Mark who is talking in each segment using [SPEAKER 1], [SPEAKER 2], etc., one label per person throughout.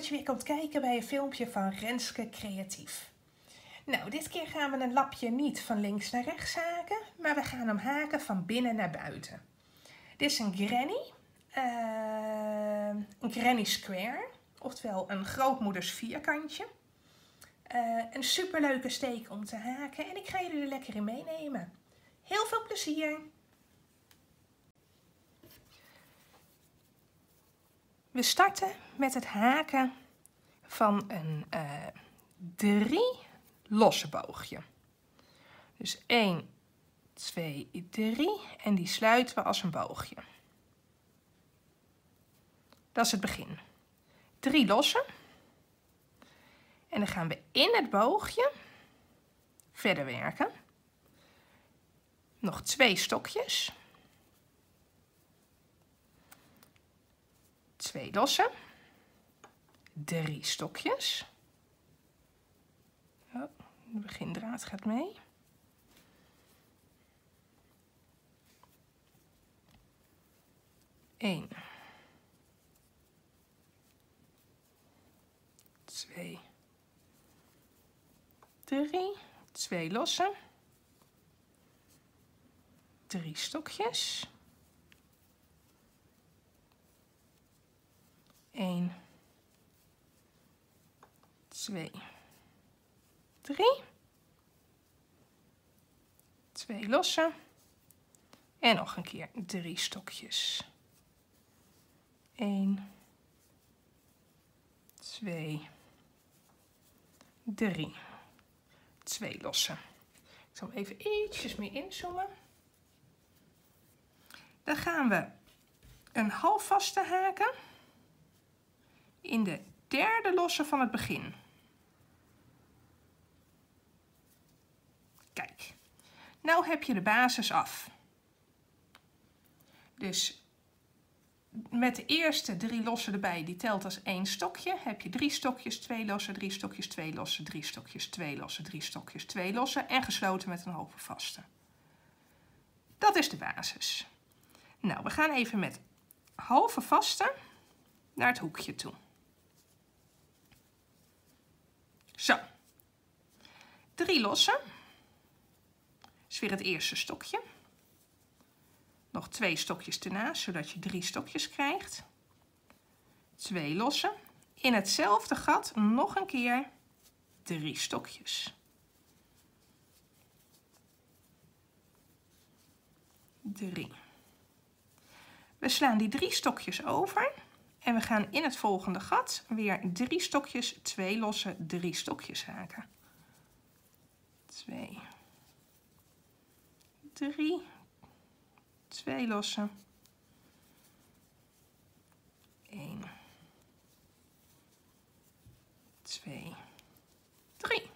[SPEAKER 1] je weer komt kijken bij een filmpje van Renske Creatief. Nou, dit keer gaan we een lapje niet van links naar rechts haken, maar we gaan hem haken van binnen naar buiten. Dit is een granny square, oftewel een grootmoeders vierkantje. Een superleuke steek om te haken en ik ga jullie er lekker in meenemen. Heel veel plezier! We starten met het haken van een 3 losse boogje. Dus 1, 2, 3 en die sluiten we als een boogje. Dat is het begin. 3 losse. En dan gaan we in het boogje verder werken. Nog 2 stokjes. 2 losse. 3 stokjes. Oh, de begindraad gaat mee. Eén. 2. 3. 2 losse. 3 stokjes. 1, 2, 3. 2 losse. En nog een keer 3 stokjes. 1, 2, 3. 2 losse. Ik zal hem even ietsjes meer inzoomen. Dan gaan we een halfvaste haken in de 3e losse van het begin. Kijk, nou heb je de basis af. Dus met de eerste 3 lossen erbij, die telt als 1 stokje, heb je 3 stokjes, 2 lossen, 3 stokjes, 2 lossen, 3 stokjes, 2 lossen, 3 stokjes, 2 lossen en gesloten met een halve vaste. Dat is de basis. Nou, we gaan even met halve vaste naar het hoekje toe. Zo. 3 lossen. Is weer het eerste stokje. Nog 2 stokjes ernaast, zodat je 3 stokjes krijgt. 2 lossen. In hetzelfde gat nog een keer 3 stokjes. 3. We slaan die 3 stokjes over en we gaan in het volgende gat weer 3 stokjes, 2 losse, 3 stokjes haken. 2, 3, 2 losse, 1, 2, 3.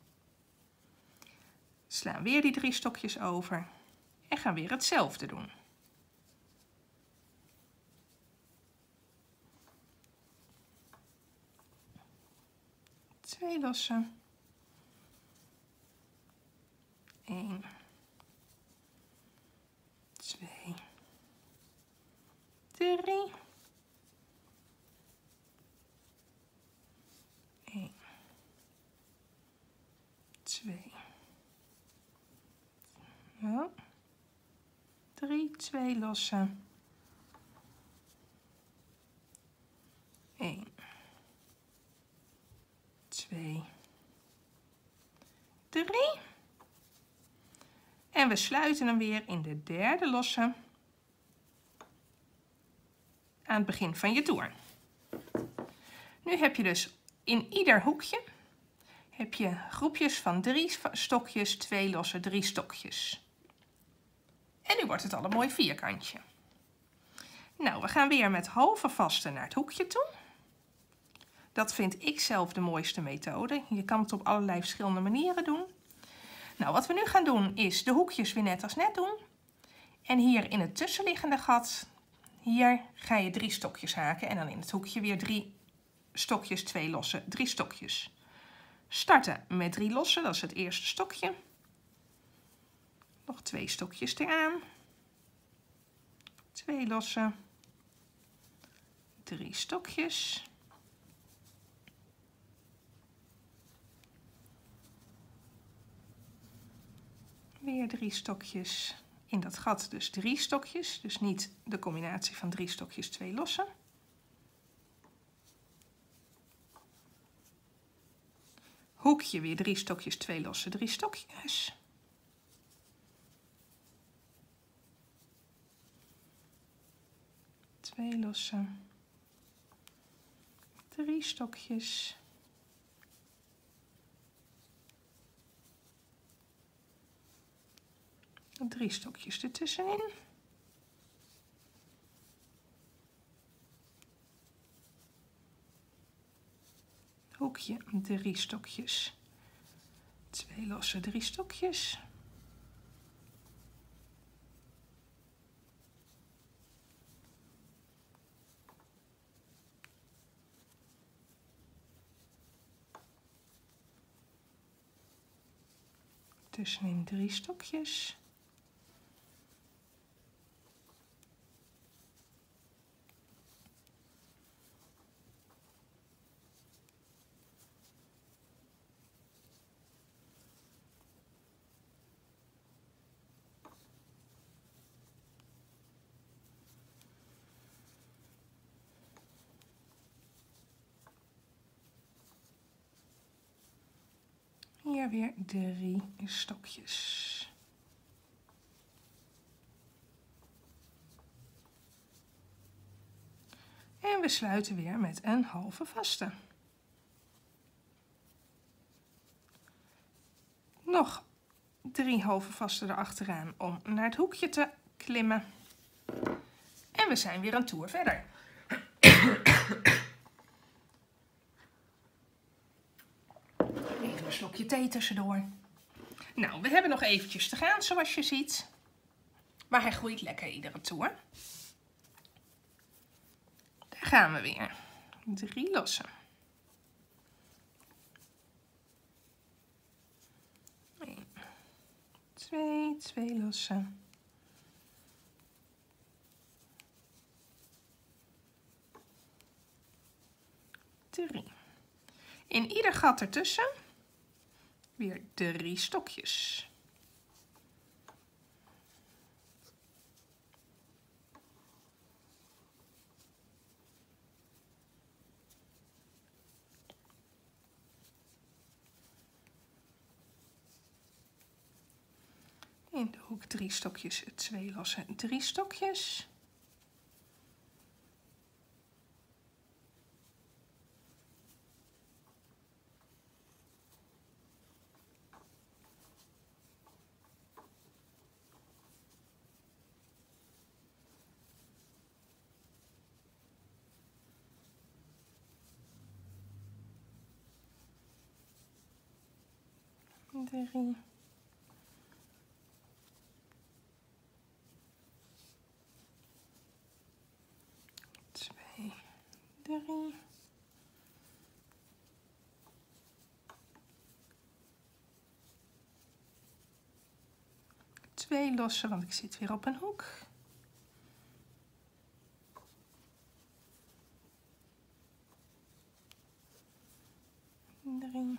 [SPEAKER 1] Slaan weer die 3 stokjes over en gaan weer hetzelfde doen. 2 losse, 1, 2, 3, 1, 2, 3, 2 losse, 1, 2, 3. En we sluiten hem weer in de 3e losse aan het begin van je toer. Nu heb je dus in ieder hoekje heb je groepjes van 3 stokjes, 2 losse, 3 stokjes. En nu wordt het al een mooi vierkantje. Nou, we gaan weer met halve vaste naar het hoekje toe. Dat vind ik zelf de mooiste methode. Je kan het op allerlei verschillende manieren doen. Nou, wat we nu gaan doen is de hoekjes weer net als net doen. En hier in het tussenliggende gat, hier ga je 3 stokjes haken. En dan in het hoekje weer 3 stokjes, 2 losse, 3 stokjes. Starten met 3 losse, dat is het eerste stokje. Nog 2 stokjes eraan. 2 losse. 3 stokjes. Weer 3 stokjes. In dat gat dus 3 stokjes, dus niet de combinatie van 3 stokjes, 2 losse. Hoekje weer 3 stokjes, 2 losse, 3 stokjes. Twee losse, 3 stokjes. Drie stokjes ertussenin. Hoekje 3 stokjes. 2 losse, 3 stokjes. Tussenin 3 stokjes. Hier weer 3 stokjes. En we sluiten weer met een halve vaste. Nog 3 halve vaste erachteraan om naar het hoekje te klimmen. En we zijn weer een toer verder. Even een slokje thee tussendoor. Nou, we hebben nog eventjes te gaan zoals je ziet. Maar hij groeit lekker iedere toer. Daar gaan we weer. 3 losse. 1, 2, 2 losse. 3. In ieder gat ertussen weer 3 stokjes. In de hoek 3 stokjes, 2 losse, 3 stokjes. Drie. 2, 3. 2 losse, want ik zit weer op een hoek. 3.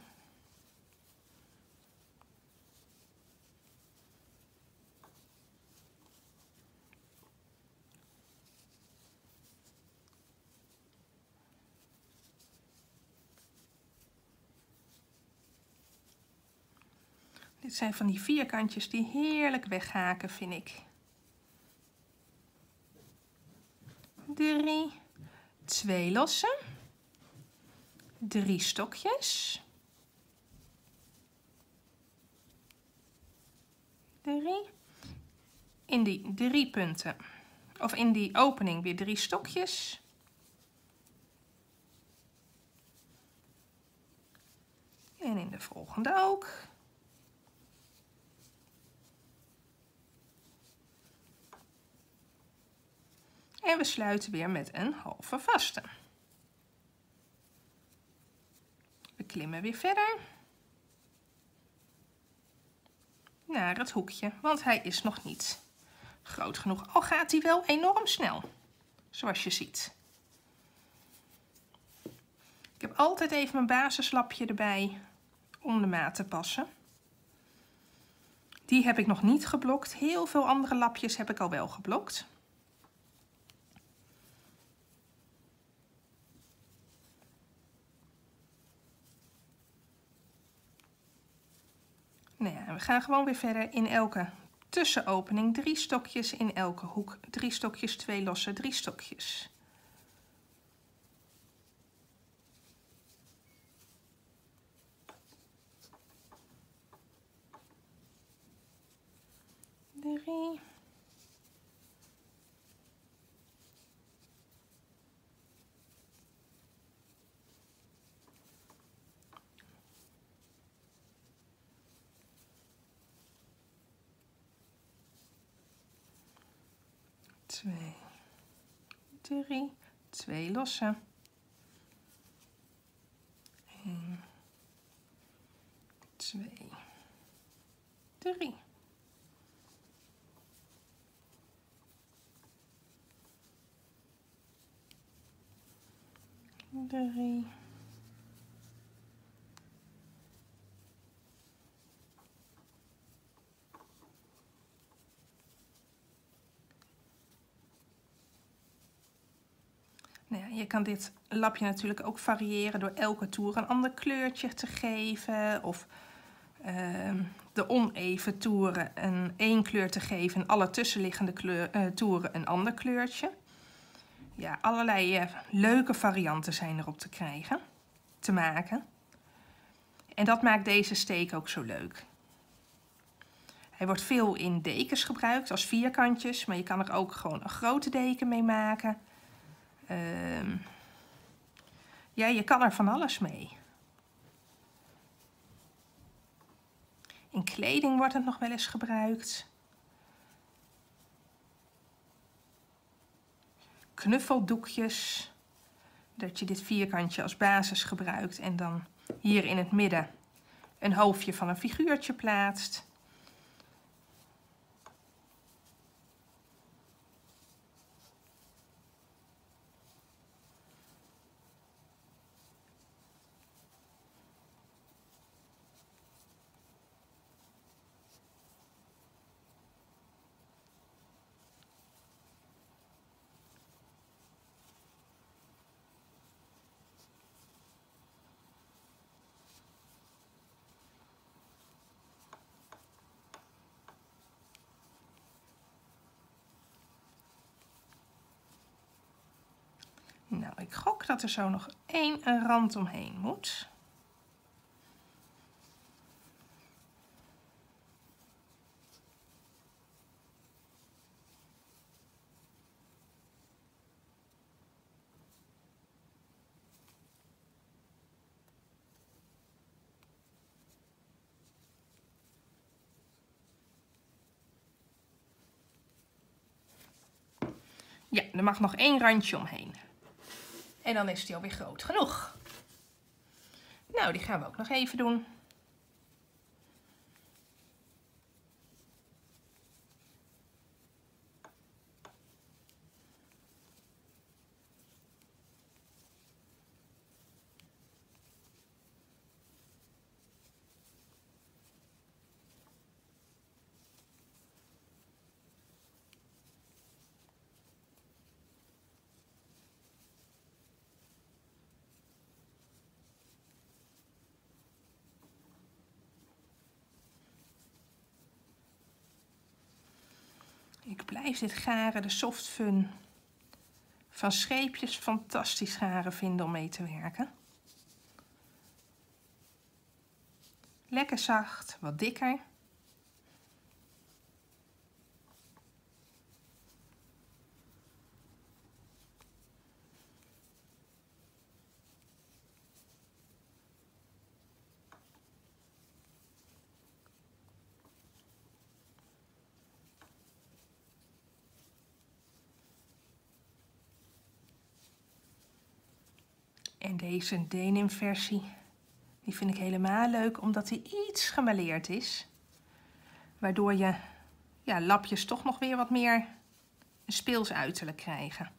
[SPEAKER 1] Dit zijn van die vierkantjes die heerlijk weghaken, vind ik. 3, 2 losse, 3 stokjes, 3, in die 3 punten, of in die opening weer 3 stokjes. En in de volgende ook. En we sluiten weer met een halve vaste. We klimmen weer verder naar het hoekje, want hij is nog niet groot genoeg. Al gaat hij wel enorm snel, zoals je ziet. Ik heb altijd even mijn basislapje erbij om de maat te passen. Die heb ik nog niet geblokt. Heel veel andere lapjes heb ik al wel geblokt. Nou ja, we gaan gewoon weer verder in elke tussenopening 3 stokjes, in elke hoek 3 stokjes, 2 losse 3 stokjes. Drie. Twee, 3, 2 losse. 1, 2, 3. Drie. Nou ja, je kan dit lapje natuurlijk ook variëren door elke toer een ander kleurtje te geven. Of de oneven toeren één kleur te geven en alle tussenliggende toeren een ander kleurtje. Ja, allerlei leuke varianten zijn erop te krijgen, te maken. En dat maakt deze steek ook zo leuk. Hij wordt veel in dekens gebruikt als vierkantjes, maar je kan er ook gewoon een grote deken mee maken. Ja, je kan er van alles mee. In kleding wordt het nog wel eens gebruikt. Knuffeldoekjes. Dat je dit vierkantje als basis gebruikt en dan hier in het midden een hoofdje van een figuurtje plaatst. Nou, ik gok dat er zo nog één rand omheen moet. Ja, er mag nog één randje omheen. En dan is die alweer groot genoeg. Nou, die gaan we ook nog even doen. Ik blijf dit garen, de Soft Fun van Scheepjes, fantastisch garen vinden om mee te werken. Lekker zacht, wat dikker. En deze denim versie, die vind ik helemaal leuk omdat hij iets gemêleerd is. Waardoor je lapjes toch nog weer wat meer een speels uiterlijk krijgen.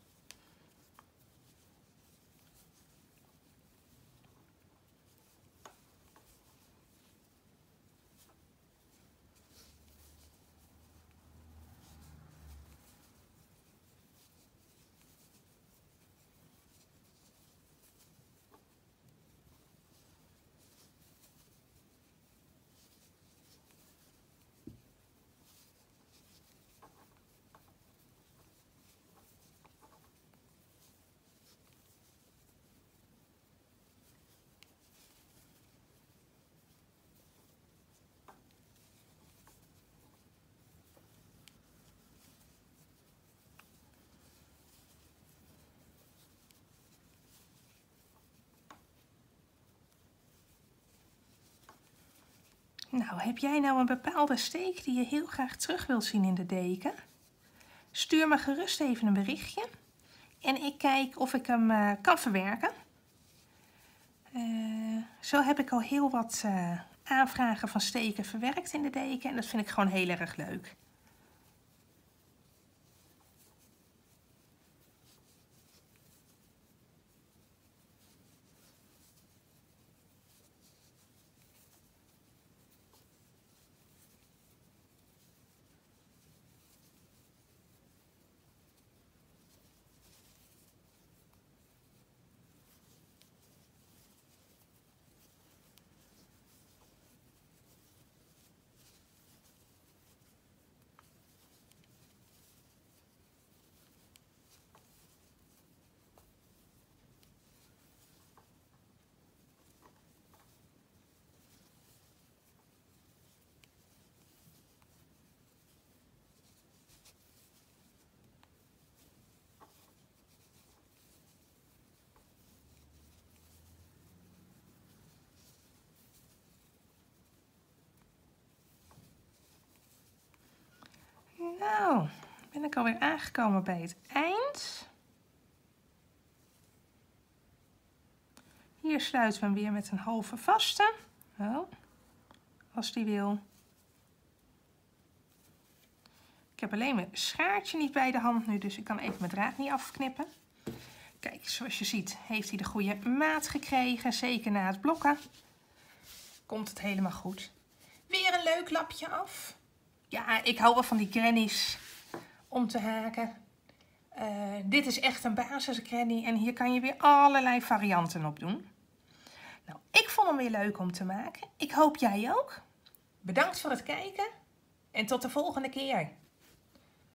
[SPEAKER 1] Nou, heb jij nou een bepaalde steek die je heel graag terug wilt zien in de deken? Stuur me gerust even een berichtje en ik kijk of ik hem kan verwerken. Zo heb ik al heel wat aanvragen van steken verwerkt in de deken en dat vind ik gewoon heel erg leuk. Nou, ben ik alweer aangekomen bij het eind. Hier sluiten we hem weer met een halve vaste. Oh, als die wil. Ik heb alleen mijn schaartje niet bij de hand nu, dus ik kan even mijn draad niet afknippen. Kijk, zoals je ziet heeft hij de goede maat gekregen, zeker na het blokken. Komt het helemaal goed. Weer een leuk lapje af. Ja, ik hou wel van die grannies om te haken. Dit is echt een basis granny en hier kan je weer allerlei varianten op doen. Nou, ik vond hem weer leuk om te maken. Ik hoop jij ook. Bedankt voor het kijken en tot de volgende keer.